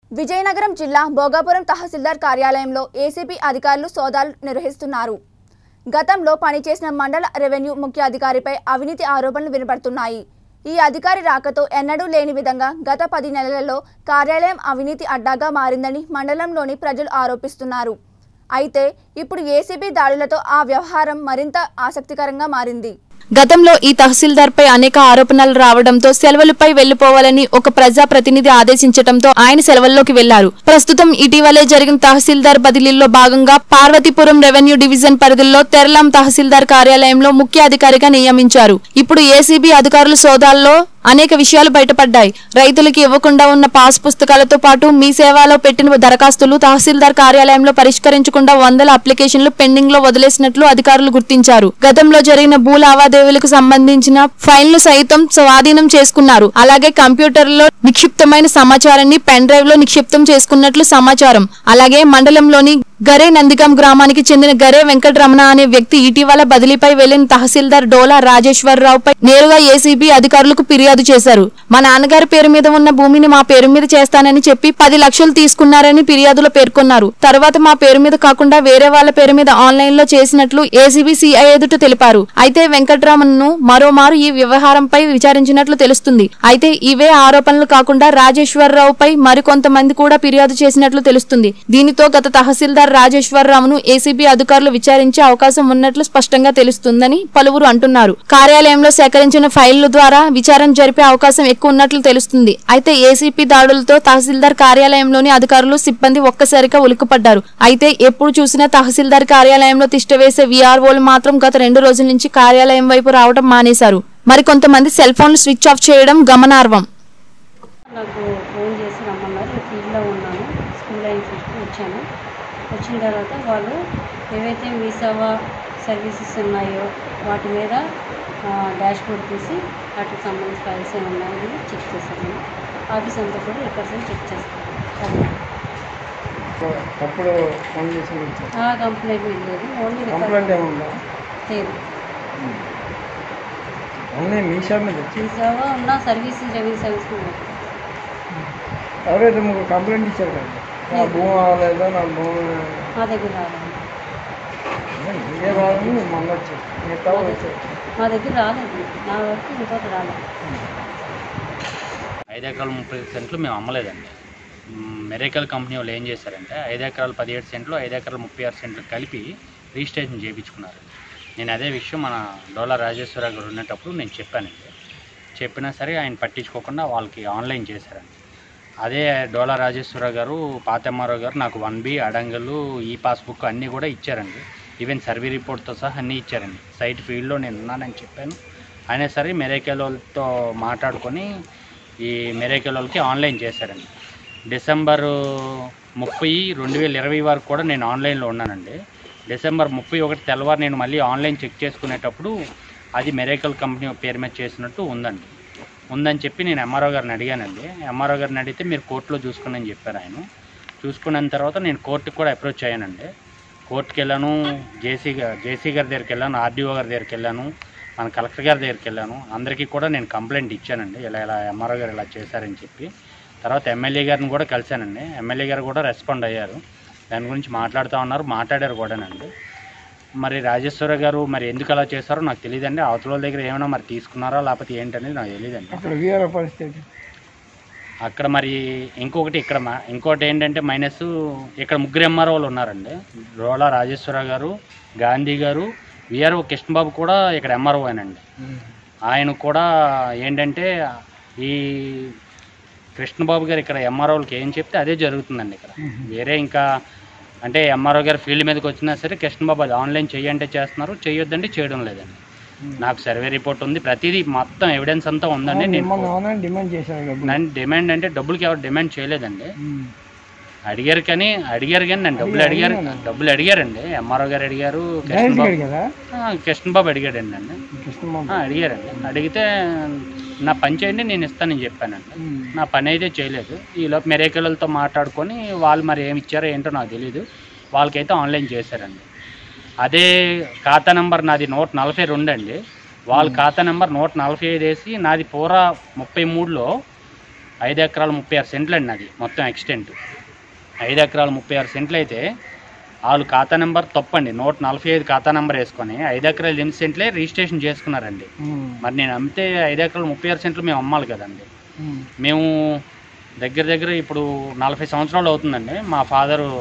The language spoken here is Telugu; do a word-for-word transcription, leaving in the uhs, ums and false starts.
విజయనగరం జిల్లా భోగాపురం తహసీల్దార్ కార్యాలయంలో ఏసీబీ అధికారులు సోదాలు నిర్వహిస్తున్నారు. గతంలో పనిచేసిన మండల రెవెన్యూ ముఖ్య అధికారిపై అవినీతి ఆరోపణలు వినపడుతున్నాయి. ఈ అధికారి రాకతో ఎన్నడూ లేని విధంగా గత పది నెలలలో కార్యాలయం అవినీతి అడ్డాగా మారిందని మండలంలోని ప్రజలు ఆరోపిస్తున్నారు. అయితే ఇప్పుడు ఏసీబీ దాడులతో ఆ వ్యవహారం మరింత ఆసక్తికరంగా మారింది. గతంలో ఈ తహసీల్దార్ పై అనేక ఆరోపణలు రావడంతో సెలవులపై వెళ్లిపోవాలని ఒక ప్రజా ప్రతినిధి ఆదేశించడంతో ఆయన సెలవుల్లోకి వెళ్లారు. ప్రస్తుతం ఇటీవలే జరిగిన తహసీల్దార్ బదిలీల్లో భాగంగా పార్వతీపురం రెవెన్యూ డివిజన్ పరిధిలో తెరలాం తహసీల్దార్ కార్యాలయంలో ముఖ్య అధికారిగా నియమించారు. ఇప్పుడు ఏసీబీ అధికారుల సోదాల్లో అనేక విషయాలు బయటపడ్డాయి. రైతులకు ఇవ్వకుండా ఉన్న పాస్ పుస్తకాలతో పాటు మీ సేవలో పెట్టిన దరఖాస్తులు తహసీల్దార్ కార్యాలయంలో పరిష్కరించకుండా వందల అప్లికేషన్లు పెండింగ్ లో వదిలేసినట్లు అధికారులు గుర్తించారు. గతంలో జరిగిన భూ లావాదేవీలకు సంబంధించిన ఫైల్ను సైతం స్వాధీనం చేసుకున్నారు. అలాగే కంప్యూటర్లో నిక్షిప్తమైన సమాచారాన్ని పెన్ డ్రైవ్ లో నిక్షిప్తం చేసుకున్నట్లు సమాచారం. అలాగే మండలంలోని గరే నందిగం గ్రామానికి చెందిన గరే వెంకటరమణ అనే వ్యక్తి ఇటీవల బదిలీపై వెళ్లిన తహసీల్దార్ డోలా రాజేశ్వరరావుపై నేరుగా ఏసీబీ అధికారులకు ఫిర్యాదు చేశారు. మా నాన్నగారి పేరు మీద ఉన్న భూమిని మా పేరు మీద చేస్తానని చెప్పి పది లక్షలు తీసుకున్నారని ఫిర్యాదులో పేర్కొన్నారు. తర్వాత మా పేరు మీద కాకుండా వేరే వాళ్ల పేరు మీద ఆన్లైన్ లో చేసినట్లు ఏసీబీ సిఐ ఎదుట తెలిపారు. అయితే వెంకటరమణను మరోమారు ఈ వ్యవహారంపై విచారించినట్లు తెలుస్తుంది. అయితే ఇవే ఆరోపణలు కాకుండా రాజేశ్వరరావుపై మరికొంతమంది కూడా ఫిర్యాదు చేసినట్లు తెలుస్తుంది. దీనితో గత తహసీల్దార్ రాజేశ్వరరావును ఏసీబీ అధికారులు విచారించే అవకాశం ఉన్నట్లు స్పష్టంగా తెలుస్తుందని పలువురు అంటున్నారు. కార్యాలయంలో సేకరించిన ఫైళ్ల ద్వారా విచారణ జరిపే అవకాశం ఎక్కువ ఉన్నట్లు తెలుస్తుంది. అయితే ఏసీబీ దాడులతో తహసీల్దార్ కార్యాలయంలోని అధికారులు సిబ్బంది ఒక్కసారిగా ఉలిక్కిపడ్డారు. అయితే ఎప్పుడు చూసినా తహసీల్దార్ కార్యాలయంలో తిష్టవేసే వీఆర్ఓలు మాత్రం గత రెండు రోజుల నుంచి కార్యాలయం వైపు రావడం మానేశారు. మరికొంతమంది సెల్ ఫోన్లు స్విచ్ ఆఫ్ చేయడం గమనార్హం. నాకు ఫోన్ చేసి రమ్మన్నారు. నేను ఫీల్డ్లో ఉన్నాను. స్కూల్ అయిన ఫీల్డ్కి వచ్చాను. వచ్చిన తర్వాత వాళ్ళు ఏవైతే మీ సేవా సర్వీసెస్ ఉన్నాయో వాటి మీద డాష్ బోర్డ్ తీసి వాటికి సంబంధించిన ఫైల్స్ ఏమి ఉన్నాయని చెక్ చేశాను. ఆఫీస్ అంతా కూడా రికార్డ్స్ చెక్ చేస్తాను. కంప్లైంట్ లేదు. ఓన్లీ రికార్డ్ లేదు. మీ సేవ ఉన్న సర్వీస్ రెవెన్యూ సర్వీస్ ఎవరైతే మీకు కంప్లైంట్ ఇచ్చారు కదా, నా భూమి అవ్వలేదా, నా భూమి మా దగ్గర రాలేదు. మీరే రాదని మొన్న వచ్చారు, మిగతా వచ్చారు. మా దగ్గర రాలేదు. నా వరకు ఇంకోటి రాలేదు. ఐదు ఎకరాలు ముప్పై సెంట్లు మేము అమ్మలేదండి. మెరేకల్ కంపెనీ వాళ్ళు ఏం చేశారంటే ఐదు ఎకరాలు పదిహేడు సెంట్లు ఐదు ఎకరాలు ముప్పై ఆరు సెంట్లు కలిపి రిజిస్ట్రేషన్ చేయించుకున్నారు. నేను అదే విషయం మన డోలా రాజేశ్వరరావు గారు ఉన్నప్పుడు నేను చెప్పానండి. చెప్పినా సరే ఆయన పట్టించుకోకుండా వాళ్ళకి ఆన్లైన్ చేశారండి. అదే డోలా రాజేశ్వరరావు గారు పాతమ్మారావు గారు నాకు వన్ బి అడంగలు ఈ పాస్బుక్ అన్నీ కూడా ఇచ్చారండి. ఈవెన్ సర్వే రిపోర్ట్తో సహా అన్నీ ఇచ్చారండి. సైట్ ఫీల్డ్లో నేను ఉన్నానని చెప్పాను. అయినా సరే మెరేకల్ వాళ్ళతో మాట్లాడుకొని ఈ మెరేకల్ వాళ్ళకి ఆన్లైన్ చేశారండి. డిసెంబరు ముప్పై రెండు వేల ఇరవై వరకు కూడా నేను ఆన్లైన్లో ఉన్నానండి. డిసెంబర్ ముప్పై ఒకటి తెల్లవారు నేను మళ్ళీ ఆన్లైన్ చెక్ చేసుకునేటప్పుడు అది మెరేకల్ కంపెనీ పేరు మీద చేసినట్టు ఉందండి. ఉందని చెప్పి నేను ఎంఆర్ఓ గారిని అడిగానండి. ఎంఆర్ఓ గారిని అడిగితే మీరు కోర్టులో చూసుకుని చెప్పారు. ఆయన చూసుకున్న తర్వాత నేను కోర్టుకి కూడా అప్రోచ్ అయ్యానండి. కోర్టుకి వెళ్ళాను, జేసీ జేసీ గారి దగ్గరికి వెళ్ళాను, ఆర్డీఓ గారి దగ్గరికి వెళ్ళాను, మన కలెక్టర్ గారి దగ్గరికి వెళ్ళాను. అందరికీ కూడా నేను కంప్లైంట్ ఇచ్చానండి, ఇలా ఇలా ఎంఆర్ఓ గారు ఇలా చేశారని చెప్పి. తర్వాత ఎమ్మెల్యే గారిని కూడా కలిశానండి. ఎమ్మెల్యే గారు కూడా రెస్పాండ్ అయ్యారు. దాని గురించి మాట్లాడుతూ ఉన్నారు, మాట్లాడారు కూడానండి. మరి రాజేశ్వర గారు మరి ఎందుకు అలా చేశారో నాకు తెలియదండి. అవతల దగ్గర ఏమైనా మరి తీసుకున్నారో లేకపోతే ఏంటనేది నాకు తెలియదండి. అక్కడ మరి ఇంకొకటి ఇక్కడ ఇంకోటి ఏంటంటే మైనస్ ఇక్కడ ముగ్గురు ఎంఆర్ఓలు ఉన్నారండి. డోలా రాజేశ్వర గారు, గాంధీ గారు, విఆర్ఓ కృష్ణబాబు కూడా ఇక్కడ ఎంఆర్ఓ అయినండి. ఆయన కూడా ఏంటంటే ఈ కృష్ణబాబు గారు ఇక్కడ ఎంఆర్ఓలకి ఏం చెప్తే అదే జరుగుతుందండి. ఇక్కడ వేరే ఇంకా అంటే ఎంఆర్ఓ గారు ఫీల్డ్ మీదకి వచ్చినా సరే కృష్ణబాబు అది ఆన్లైన్ చెయ్యంటే చేస్తున్నారు, చేయొద్దంటే చేయడం లేదండి. నాకు సర్వే రిపోర్ట్ ఉంది, ప్రతిదీ మొత్తం ఎవిడెన్స్ అంతా ఉందండి. నేను డిమాండ్ చేశాను. నన్ను డిమాండ్ అంటే డబ్బులకి ఎవరు డిమాండ్ చేయలేదండి. అడిగారు కానీ అడిగారు కానీ నన్ను డబ్బులు అడిగారు డబ్బులు అడిగారండి. ఎంఆర్ఓ గారు అడిగారు, కృష్ణబాబు కృష్ణబాబు అడిగాడండి నన్ను అడిగారండి. అడిగితే నా పని చేయండి నేను ఇస్తానని చెప్పానండి. నా పని అయితే చేయలేదు. ఈలోపు మెరేకలతో మాట్లాడుకొని వాళ్ళు మరి ఏమి ఇచ్చారో ఏంటో నాకు తెలీదు, వాళ్ళకైతే ఆన్లైన్ చేశారండి. అదే ఖాతా నెంబర్ నాది నూట నలభై రెండు అండి. వాళ్ళ ఖాతా నెంబర్ నూట నలభై ఐదు వేసి నాది పూరా ముప్పై మూడులో ఐదు ఎకరాలు ముప్పై ఆరు సెంట్లు అండి అది మొత్తం ఎక్స్టెంట్. ఐదు ఎకరాలు ముప్పై ఆరు సెంట్లు అయితే వాళ్ళు ఖాతా నెంబర్ తప్పండి, నూట నలభై ఐదు ఖాతా నెంబర్ వేసుకొని ఐదు ఎకరాలు ఎనిమిది సెంట్లే రిజిస్ట్రేషన్ చేసుకున్నారండి. మరి నేను అమ్మితే ఐదు ఎకరాలు ముప్పై ఆరు సెంట్లు మేము అమ్మాలి కదండి. మేము దగ్గర దగ్గర ఇప్పుడు నలభై సంవత్సరాలు అవుతుందండి. మా ఫాదరు